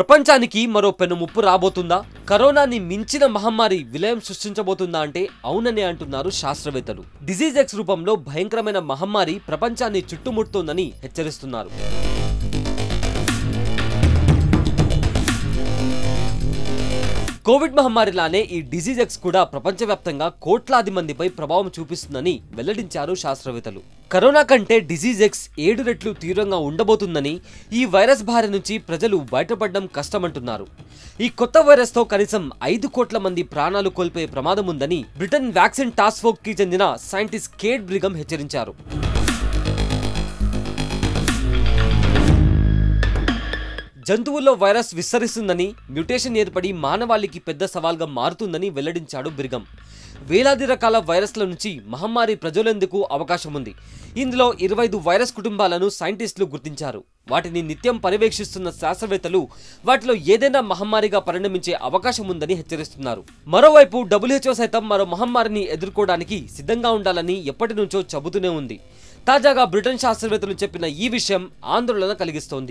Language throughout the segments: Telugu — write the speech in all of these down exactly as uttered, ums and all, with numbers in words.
ప్రపంచానికి మరో పెనుముప్పు రాబోతుందా? కరోనాని మించిన మహమ్మారి విలయం సృష్టించబోతుందా అంటే అవుననే అంటున్నారు శాస్త్రవేత్తలు. డిసీజ్ ఎక్స్ రూపంలో భయంకరమైన మహమ్మారి ప్రపంచాన్ని చుట్టుముడుతోందని హెచ్చరిస్తున్నారు. కోవిడ్ మహమ్మారిలానే ఈ డిసీజ్ ఎక్స్ కూడా ప్రపంచవ్యాప్తంగా కోట్లాది మందిపై ప్రభావం చూపిస్తుందని వెల్లడించారు శాస్త్రవేత్తలు. కరోనా కంటే డిసీజ్ ఎక్స్ ఏడు రెట్లు తీవ్రంగా ఉండబోతుందని, ఈ వైరస్ బారి నుంచి ప్రజలు బయటపడడం కష్టమంటున్నారు. ఈ కొత్త వైరస్ తో కనీసం ఐదు కోట్ల మంది ప్రాణాలు కోల్పోయే ప్రమాదం ఉందని బ్రిటన్ వ్యాక్సిన్ టాస్క్ ఫోర్స్ కి చెందిన సైంటిస్ట్ కేట్ బ్రిగమ్ హెచ్చరించారు. జంతువుల్లో వైరస్ విస్తరిస్తుందని, మ్యూటేషన్ ఏర్పడి మానవాళికి పెద్ద సవాల్గా మారుతుందని వెల్లడించాడు బ్రిగమ్. వేలాది రకాల వైరస్ల నుంచి మహమ్మారి ప్రజలందుకు అవకాశం ఉంది. ఇందులో ఇరవై ఐదు వైరస్ కుటుంబాలను సైంటిస్టులు గుర్తించారు. వాటిని నిత్యం పర్యవేక్షిస్తున్న శాస్త్రవేత్తలు వాటిలో ఏదైనా మహమ్మారిగా పరిణమించే అవకాశం ఉందని హెచ్చరిస్తున్నారు. మరోవైపు డబ్ల్యూహెచ్ఓ సైతం మరో మహమ్మారిని ఎదుర్కోవడానికి సిద్ధంగా ఉండాలని ఎప్పటి నుంచో చెబుతూనే ఉంది. తాజాగా బ్రిటన్ శాస్త్రవేత్తలు చెప్పిన ఈ విషయం ఆందోళన కలిగిస్తోంది.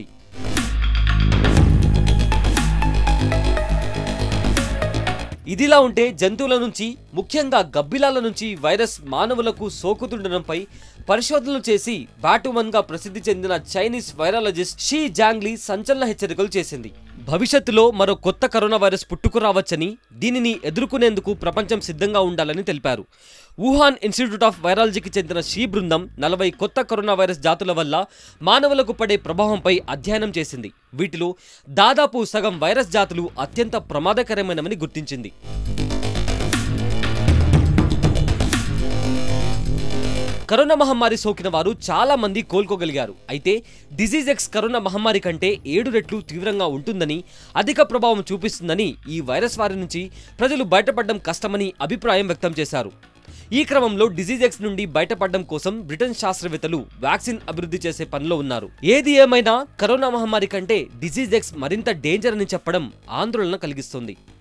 ఇదిలా ఉంటే జంతువుల నుంచి, ముఖ్యంగా గబ్బిలాల నుంచి వైరస్ మానవులకు సోకుతుండడంపై పరిశోధనలు చేసి బాటుమన్ గా ప్రసిద్ధి చెందిన చైనీస్ వైరాలజిస్ట్ షీ జాంగ్లీ సంచలన హెచ్చరికలు చేసింది. భవిష్యత్తులో మరో కొత్త కరోనా వైరస్ పుట్టుకురావచ్చని, దీనిని ఎదుర్కొనేందుకు ప్రపంచం సిద్ధంగా ఉండాలని తెలిపారు. వుహాన్ ఇన్స్టిట్యూట్ ఆఫ్ వైరాలజీకి చెందిన షీ బృందం నలభై కొత్త కరోనా వైరస్ జాతుల వల్ల మానవులకు పడే ప్రభావంపై అధ్యయనం చేసింది. వీటిలో దాదాపు సగం వైరస్ జాతులు అత్యంత ప్రమాదకరమైనవని గుర్తించింది. కరోనా మహమ్మారి సోకిన వారు చాలా మంది కోలుకోగలిగారు. అయితే డిసీజ్ ఎక్స్ కరోనా మహమ్మారి కంటే ఏడు రెట్లు తీవ్రంగా ఉంటుందని, అధిక ప్రభావం చూపిస్తుందని, ఈ వైరస్ వారి నుంచి ప్రజలు బయటపడడం కష్టమని అభిప్రాయం వ్యక్తం చేశారు. ఈ క్రమంలో డిసీజ్ ఎక్స్ నుండి బయటపడడం కోసం బ్రిటన్ శాస్త్రవేత్తలు వ్యాక్సిన్ అభివృద్ధి చేసే పనిలో ఉన్నారు. ఏది ఏమైనా కరోనా మహమ్మారి కంటే డిసీజ్ ఎక్స్ మరింత డేంజర్ అని చెప్పడం ఆందోళన కలిగిస్తుంది.